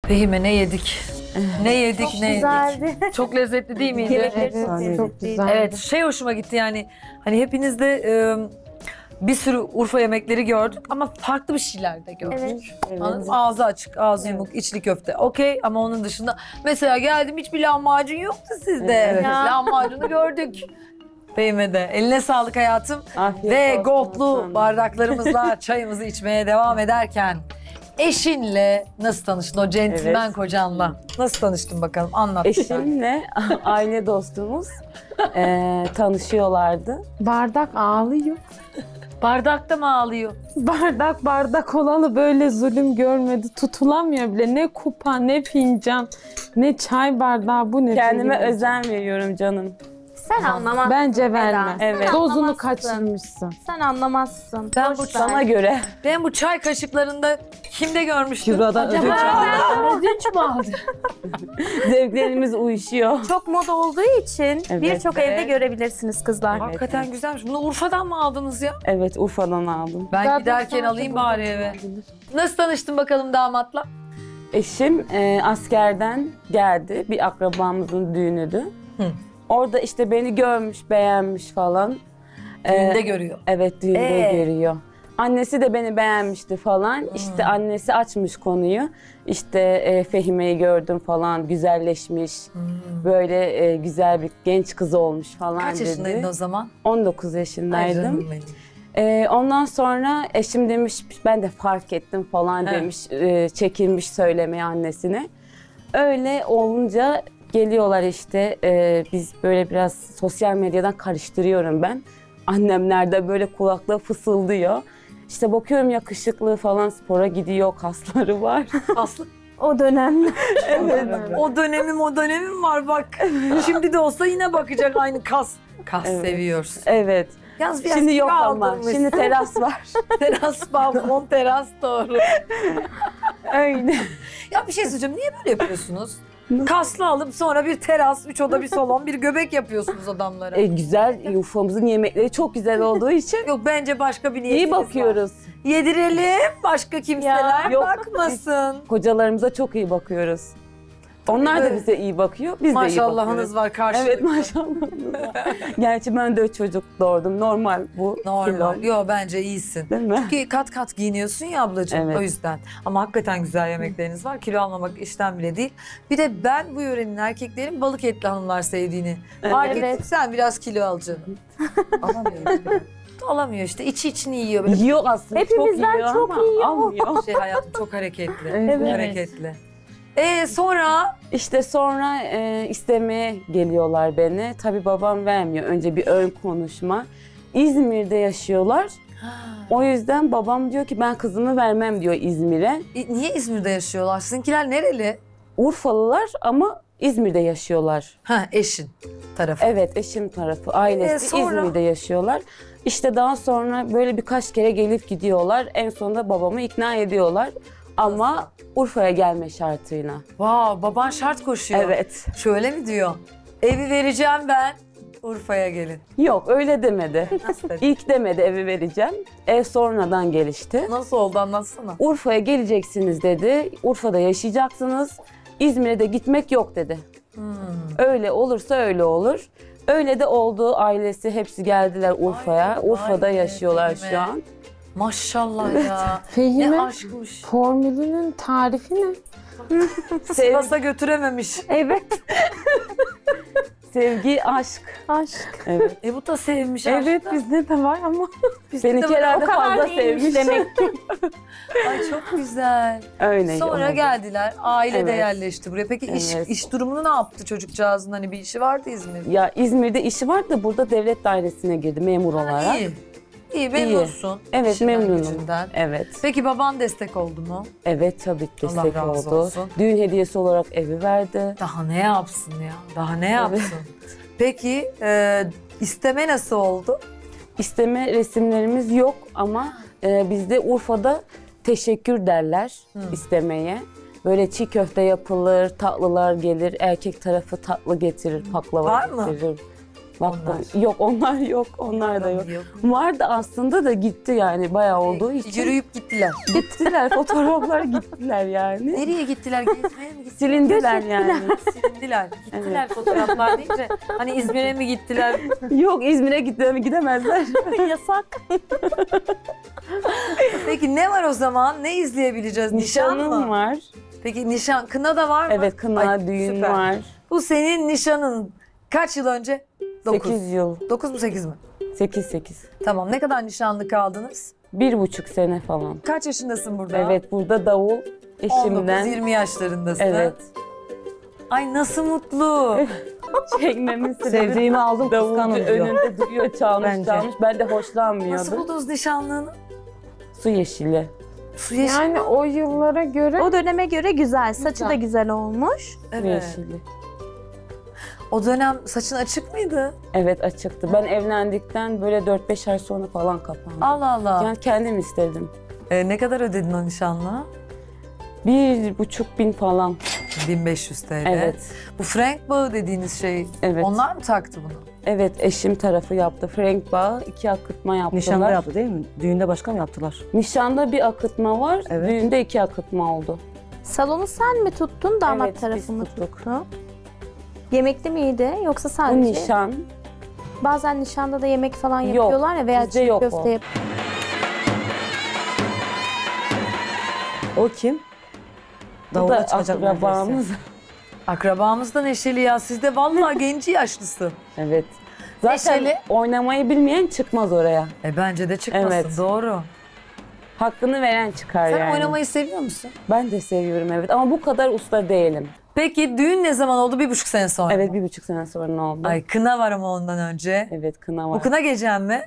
Fehime ne yedik? Ne yedik, Çok ne yedik? güzeldi. Çok lezzetli değil miydi? Yemekleri çok Evet, çok lezzetliydi. güzel. Evet, şey hoşuma gitti yani. Hani hepiniz de bir sürü Urfa yemekleri gördük ama farklı bir şeyler de gördük. Evet. Anladın mı? Ağzı açık, ağzı yumuk, içli köfte. Okey ama onun dışında mesela geldim hiçbir lahmacun yoktu sizde. Evet. Ya. Lahmacunu gördük. Fehmi'de. Eline sağlık hayatım. Afiyet Ve olsun goldlu efendim. bardaklarımızla çayımızı içmeye devam ederken eşinle nasıl tanıştın o centilmen Evet. kocanla? Nasıl tanıştın bakalım anlat. Eşimle aile dostumuz tanışıyorlardı. Bardak ağlıyor. Bardakta mı ağlıyor? Bardak olalı böyle zulüm görmedi. Tutulamıyor bile. Ne kupa, ne fincan, ne çay bardağı. Bu ne? Kendime Fehime? özen veriyorum canım. Sen anlamazsın. Bence verme. Sen Evet. Dozunu anlamazsın. kaçırmışsın. Sen anlamazsın. Ben Boş bu ver. Sana göre. Ben bu çay kaşıklarında kimde görmüştüm? Kübra'dan ödünç Ödünç mü aldın? Zevklerimiz uyuşuyor. Çok moda olduğu için Evet. birçok Evet. evde görebilirsiniz kızlar. Hakikaten güzelmiş. Bunu Urfa'dan mı aldınız ya? Evet, Urfa'dan aldım. Ben Zaten giderken sana alayım çok bari eve. Nasıl tanıştın bakalım damatla? Eşim askerden geldi. Bir akrabamızın düğünüydü. Hı. Orada işte beni görmüş, beğenmiş falan. Düğünde görüyor. Evet, düğünde Ee? görüyor. Annesi de beni beğenmişti falan. İşte annesi açmış konuyu. İşte Fehime'yi gördüm falan, güzelleşmiş. Böyle güzel bir genç kız olmuş falan Kaç dedi. yaşındaydın o zaman? 19 Ay yaşındaydım. canım benim. Ondan sonra eşim demiş, ben de fark ettim falan Evet. demiş. Çekilmiş söylemeye annesine. Öyle olunca geliyorlar işte. Biz böyle biraz sosyal medyadan karıştırıyorum ben. Annemler de böyle kulaklığı fısıldıyor. İşte bakıyorum yakışıklı falan, spora gidiyor, kasları var. Aslı O dönem. o dönemim var bak. Şimdi de olsa yine bakacak aynı kas. Kas Evet. seviyorsun. Evet. Yalnız biraz Şimdi yok kilo ama. aldırmışsın. Şimdi teras var. Teras, balkon, teras doğru. Öyle. Ya bir şey söyleyeceğim. Niye böyle yapıyorsunuz? Kaslı alıp sonra bir teras, 3 oda bir salon, bir göbek yapıyorsunuz adamlara. Güzel. Urfa'mızın yemekleri çok güzel olduğu için Yok bence başka bir niyetiniz iyi bakıyoruz. var. Yedirelim, başka kimseler Ya, yok. bakmasın. Kocalarımıza çok iyi bakıyoruz. Onlar da Evet. bize iyi bakıyor. Biz de iyi Maşallahınız bakıyoruz. var karşılıklı. Evet, maşallahınız var. Gerçi ben de çocuk doğurdum. Normal bu Normal. kilom. Yo bence iyisin. Değil mi? Ki kat kat giyiniyorsun ya ablacığım Evet. o yüzden. Ama hakikaten güzel yemekleriniz var. Kilo almamak işten bile değil. Bir de ben bu yörenin erkeklerin balık etli hanımlar sevdiğini fark Evet. ettim. Sen biraz kilo alacaksın. Alamıyor. Alamıyor işte. İçi içini yiyor. Böyle Yiyor aslında. Hepimizden yiyor çok ama yiyor. almıyor. şey hayatım çok hareketli. Evet. Çok hareketli. Sonra İşte sonra istemeye geliyorlar beni. Tabii babam vermiyor. Önce bir ön konuşma. İzmir'de yaşıyorlar. O yüzden babam diyor ki ben kızımı vermem diyor İzmir'e. niye İzmir'de yaşıyorlar? Sizinkiler nereli? Urfalılar ama İzmir'de yaşıyorlar. Ha eşin tarafı. Evet, eşim tarafı, ailesi sonra? İzmir'de yaşıyorlar. İşte daha sonra böyle birkaç kere gelip gidiyorlar. En sonunda babamı ikna ediyorlar. Ama Urfa'ya gelme şartıyla. Vav baban şart koşuyor. Evet. Şöyle mi diyor? Evi vereceğim ben. Urfa'ya gelin. Yok, öyle demedi. Nasıl dedi? İlk demedi evi vereceğim. Ev sonradan gelişti. Nasıl oldu anlatsana. Urfa'ya geleceksiniz dedi. Urfa'da yaşayacaksınız. İzmir'e de gitmek yok dedi. Öyle olursa öyle olur. Öyle de oldu. Ailesi hepsi geldiler Urfa'ya. Vay be, Urfa'da vay be, yaşıyorlar Fehime. şu an. Maşallah ya. Ne Fehime aşkmış. formülünün tarifi ne? Sivas'a götürememiş. Evet. Sevgi, aşk. Aşk. Evet. Bu da sevmiş Evet aşkta. bizde de var ama. Seninki herhalde fazla sevmiş. demek ki. Ay çok güzel. Öyle. Sonra oldu. geldiler. Aile de Evet. yerleşti buraya. Peki Evet. iş durumunu ne yaptı çocukcağızın? Hani bir işi vardı İzmir'de. Ya İzmir'de işi var da burada devlet dairesine girdi memur olarak. İyi. İyi memnunsun. Evet, İşinden, memnunum. gücünden. Evet. Peki baban destek oldu mu? Evet, tabii ki Allah destek razı oldu. olsun. Düğün hediyesi olarak evi verdi. Daha ne yapsın ya? Daha ne yapsın? Peki isteme nasıl oldu? İsteme resimlerimiz yok ama bizde Urfa'da teşekkür derler istemeye. Böyle çiğ köfte yapılır, tatlılar gelir, erkek tarafı tatlı getirir, baklava Var mı? getirir. Vaktim. Yok onlar yok. Onlar da yok. Vardı aslında da gitti yani bayağı olduğu için. Yürüyüp gittiler. Gittiler fotoğraflar gittiler yani. Nereye gittiler? Gezmeye mi gittiler? Silindiler yani. Silindiler. Gittiler fotoğraflar deyince. Hani İzmir'e mi gittiler? Yok İzmir'e gidemezler. Yasak. Peki ne var o zaman? Ne izleyebileceğiz? Nişan Nişanım mı? var. Peki nişan, kına da var mı? Evet kına Ay, düğün süper. var. Bu senin nişanın kaç yıl önce? 9. 8 yıl. 9 mu 8 mi? 8. Tamam. Ne kadar nişanlı kaldınız? 1,5 sene falan. Kaç yaşındasın burada? Evet burada davul eşimden. 19-20 yaşlarındasın. Evet. Ay nasıl mutlu. Çekmemin sebebi Sevdiğimi aldım, davul kıskanın diyor. önünde duruyor çalmış Bence. çalmış. Ben de Nasıl hoşlanmıyordum. buldunuz nişanlığını? Su yeşili. Su yeşili. Yani o yıllara göre O döneme göre güzel. Saçı Güzel. da güzel olmuş. Su Evet. yeşili. O dönem saçın açık mıydı? Evet açıktı. Ben evlendikten böyle 4-5 ay sonra falan kapandı. Allah Allah. Yani kendim istedim. Ne kadar ödedin o nişanlığa? 1,5 bin falan. 1500 TL. Evet. Bu Frank bağı dediğiniz şey, Evet. onlar mı taktı bunu? Evet eşim tarafı yaptı. Frank bağı 2 akıtma yaptılar. Nişanda yaptı değil mi? Düğünde başka mı yaptılar? Nişanda bir akıtma var. Evet. Düğünde 2 akıtma oldu. Salonu sen mi tuttun, damat Evet, biz tarafı mı tuttuk. tuttu? Yemekli miydi yoksa Bu sadece? nişan. Bazen nişanda da yemek falan Yok, yapıyorlar ya veya bizde çiğ yok köfte o. yap. O kim? Bu Davula da çıkacak akrabamız. Akrabamız da neşeli ya. Siz de vallahi genci yaşlısı. Evet. Zaten Neşeli. oynamayı bilmeyen çıkmaz oraya. Bence de çıkmasın. Evet. Doğru. Hakkını veren çıkar Sen yani. oynamayı seviyor musun? Ben de seviyorum evet ama bu kadar usta değilim. Peki düğün ne zaman oldu? 1,5 sene sonra. Evet 1,5 sene sonra oldu. Ay kına var ama ondan önce. Evet kına var. Bu kına gecen mi?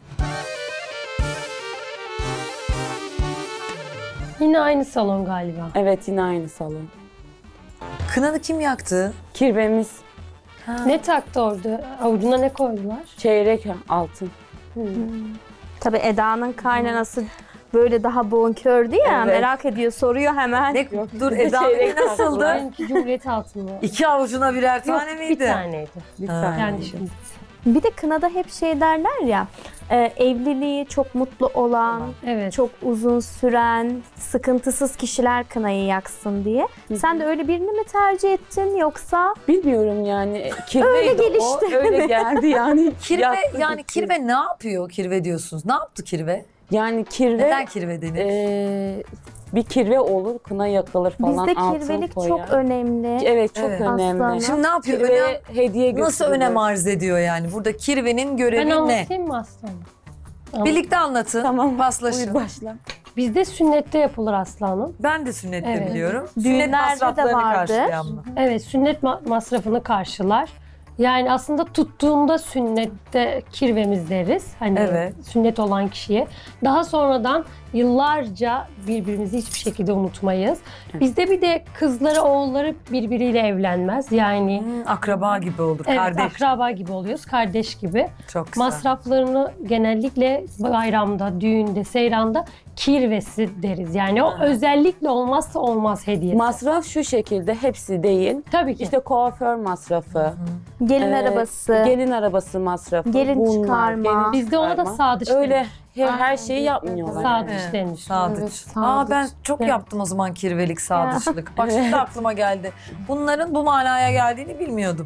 Yine aynı salon galiba. Evet yine aynı salon. Kınanı kim yaktı? Kirvemiz Ne taktı orada? Avucuna ne koydular? çeyrek altın. Tabii Eda'nın kaynanası böyle daha bonkördü ya, Evet. merak ediyor, soruyor hemen. Ne? Dur Eda'nın çeyrek nasıldı? Benimki Cumhuriyet altını. 2 avucuna birer tane Yok, miydi? bir taneydi. Bir Ha. tane. Yani şimdi. Bir de kınada hep şey derler ya, evliliği çok mutlu olan, Evet. çok uzun süren, sıkıntısız kişiler kınayı yaksın diye. Sen de öyle birini mi tercih ettin yoksa? Bilmiyorum yani kirveydi Öyle gelişti, o. Öyle geldi yani. Kirve Yaktı yani gitti. kirve ne yapıyor kirve diyorsunuz? Ne yaptı kirve? Yani kirve Neden kirve denir? bir kirve olur kına yakılır falan Bizde altın kirvelik koyar. çok önemli. Evet çok Evet. önemli. Aslanım. Şimdi ne yapıyor? Kirveye hediye Nasıl götürülür. önem arz ediyor yani? Burada kirvenin Ben görevi ne? anlatayım mı aslanım? Birlikte anlatın. Tamam. Paslaşın. Buyur başla. Bizde sünnette yapılır aslanım. Ben de sünnette Evet. biliyorum. Düğünlerde Sünnet de masraflarını vardır. karşılayan mı? Evet, sünnet masrafını karşılar. Yani aslında tuttuğunda sünnette kirvemiz deriz. Hani Evet. sünnet olan kişiye. Daha sonradan yıllarca birbirimizi hiçbir şekilde unutmayız. Bizde bir de kızları, oğulları birbiriyle evlenmez. Yani Akraba gibi olur. evet, Kardeş. akraba gibi oluyoruz, kardeş gibi. Çok güzel. Masraflarını genellikle bayramda, düğünde, seyranda kirvesi deriz. Yani o özellikle olmazsa olmaz hediyesi. Masraf şu şekilde hepsi değil. Tabii ki. İşte kuaför masrafı, Gelin e, arabası, gelin arabası masrafı, Gelin bunlar, çıkarma. gelin Bizde ona da çıkarma. sağ dış Öyle denir. her şeyi yapmıyorlar. Sağ yani. dış denir. Sadıç. Evet, sadıç. Aa ben çok Evet. yaptım o zaman kirvelik sadıçlık. Bak şimdi Evet. aklıma geldi. Bunların bu manaya geldiğini bilmiyordum.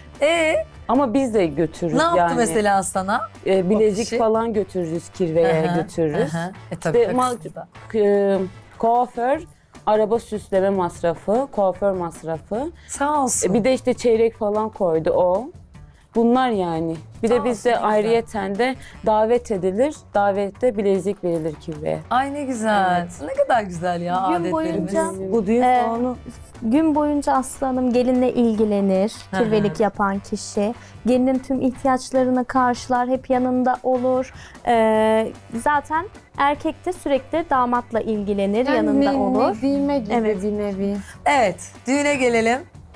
Ama biz de götürürüz Ne yaptı yani. mesela sana? Bilezik kişi? falan götürürüz kirveye Aha, götürürüz. aha. Tabii İşte takısı da. Kuaför, araba süsleme masrafı, kuaför masrafı. Sağ olsun. Bir de işte çeyrek falan koydu o. Bunlar yani. Bir Sağ de bizde olsun, ayrıyeten de davet edilir. Davette bilezik verilir kirveye. Ay ne güzel. Ne kadar güzel ya Gün adetlerimiz. boyunca- Bu düğün Ee, salonu gün boyunca aslanım gelinle ilgilenir, Hı hı. kirvelik yapan kişi. Gelinin tüm ihtiyaçlarını karşılar, hep yanında olur. Zaten erkek de sürekli damatla ilgilenir, yanında olur. Nedime gibi Evet. bir nevi. Evet, düğüne gelelim.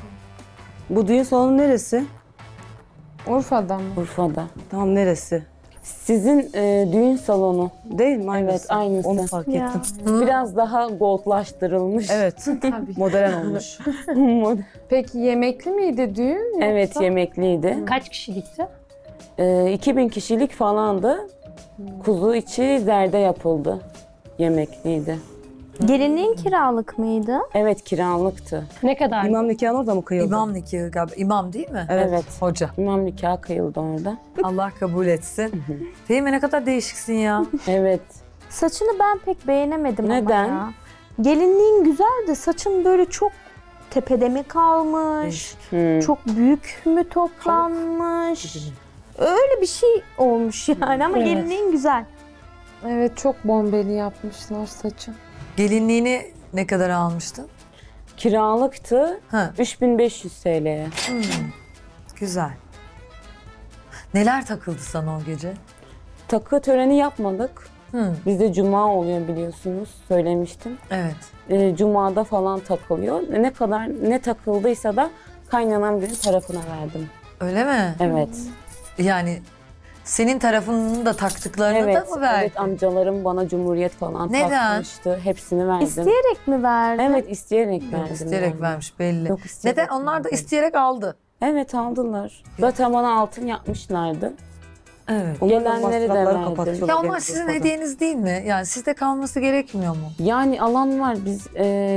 bu düğün salonu neresi? Urfa'dan mı? Urfa'da. Tamam neresi? Sizin düğün salonu Değil mi? Aynısı. Evet, aynısı. Onu fark Ya. ettim. biraz daha goldlaştırılmış. Evet. Tabii. Modern olmuş. Peki yemekli miydi düğün? Evet yoksa? yemekliydi. Kaç kişilikti? 2000 kişilik falandı. Kuzu içi zerde yapıldı. Yemekliydi. Gelinliğin kiralık mıydı? Evet, kiralıktı. Ne kadar? İmam nikahın orada mı kıyıldı? İmam nikahı galiba. İmam değil mi? Evet. Hoca. İmam nikahı kıyıldı orada. Allah kabul etsin. Fehime ne kadar değişiksin ya. Evet. Saçını ben pek beğenemedim Neden? ama ya. Gelinliğin güzel de saçın böyle çok tepede mi kalmış? Değişik. Hmm. Çok büyük mü toplanmış? Öyle bir şey olmuş yani ama Evet. gelinliğin güzel. Evet, çok bombeli yapmışlar saçı. Gelinliğini ne kadar almıştın? Kiralıktı. Ha, 3500 TL'ye. güzel. Neler takıldı sana o gece? Takı töreni yapmadık. Hı, Bizde cuma oluyor biliyorsunuz. Söylemiştim. evet. Cuma'da falan takılıyor. Ne kadar ne takıldıysa da kaynanam benim tarafına verdim. Öyle mi? Evet. Yani senin tarafının da taktıklarını Evet. da mı verdin? Evet, amcalarım bana Cumhuriyet falan Neden? takmıştı. Hepsini verdim. İsteyerek mi verdi? Evet, isteyerek Yok, verdim. isteyerek yani. vermiş belli. Yok, isteyerek Neden? Onlar da verdim. isteyerek aldı. Evet, aldılar. Zaten bana altın yapmışlardı. Evet. Onlar da Gelenleri de masrafları verdim. kapatıyorlar Ya onlar genelde sizin orada. hediyeniz değil mi? Yani sizde kalması gerekmiyor mu? Yani alan var. Biz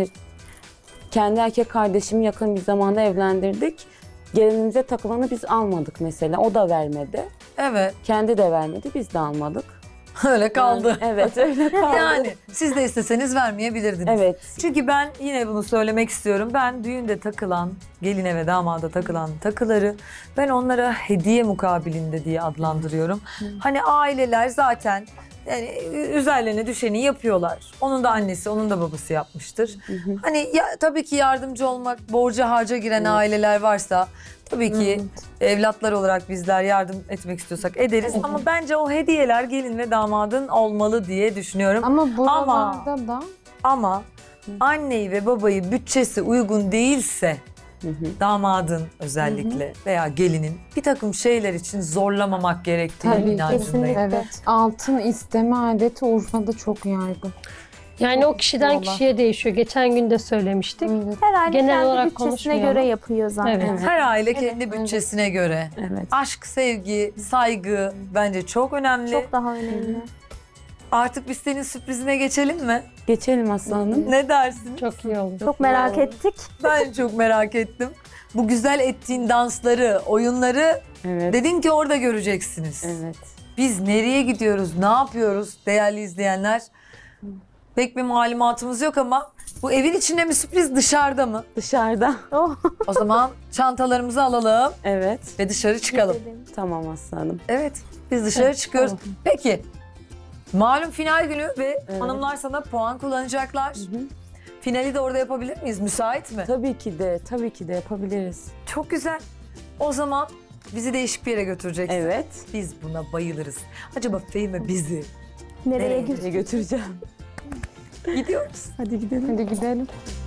kendi erkek kardeşimi yakın bir zamanda evlendirdik. Gelinimize takılanı biz almadık mesela. O da vermedi. Evet. Kendi de vermedi, biz de almadık. Öyle kaldı. Evet, öyle kaldı. Yani siz de isteseniz vermeyebilirdiniz. Evet. Çünkü ben yine bunu söylemek istiyorum. Ben düğünde takılan, geline ve damada takılan takıları ben onlara hediye mukabilinde diye adlandırıyorum. Hani aileler zaten yani üzerlerine düşeni yapıyorlar. Onun da annesi, onun da babası yapmıştır. Hani ya, tabii ki yardımcı olmak, borca harca giren aileler varsa tabii ki evlatlar olarak bizler yardım etmek istiyorsak ederiz. Ama bence o hediyeler gelin ve damadın olmalı diye düşünüyorum. Ama buralarda da Ama anneyi ve babayı bütçesi uygun değilse damadın özellikle veya gelinin bir takım şeyler için zorlamamak gerektiğini Tabii, inancındayım. kesinlikle. evet, altın isteme adeti Urfa'da çok yaygın. Yani o kişiden Vallahi. kişiye değişiyor. Geçen gün de söylemiştik. Evet. Her aile Genel kendi olarak bütçesine konuşmuyor göre ama. yapıyor zaten. Evet. Her aile kendi bütçesine göre. Evet. Aşk, sevgi, saygı bence çok önemli. Çok daha önemli. Artık biz senin sürprizine geçelim mi? Geçelim Aslı Hanım. Ne dersin? Çok iyi oldu. Çok merak ettik. Ben çok merak ettim. Bu güzel ettiğin dansları, oyunları Evet. dedin ki orada göreceksiniz. Evet. Biz nereye gidiyoruz, ne yapıyoruz değerli izleyenler? Pek bir malumatımız yok ama bu evin içinde mi sürpriz, dışarıda mı? Dışarıda. Oh. O zaman çantalarımızı alalım Evet. ve dışarı çıkalım. Tamam Aslı Hanım. Evet, biz dışarı çıkıyoruz. Peki, malum final günü ve Evet. hanımlar sana puan kullanacaklar. Finali de orada yapabilir miyiz? Müsait mi? Tabii ki de yapabiliriz. Çok güzel. O zaman bizi değişik bir yere götüreceksin. Evet. Biz buna bayılırız. Acaba Fehime bizi Nereye Nereye gidiyorsun? Götüreceğim. gidiyoruz. Hadi gidelim. Hadi gidelim.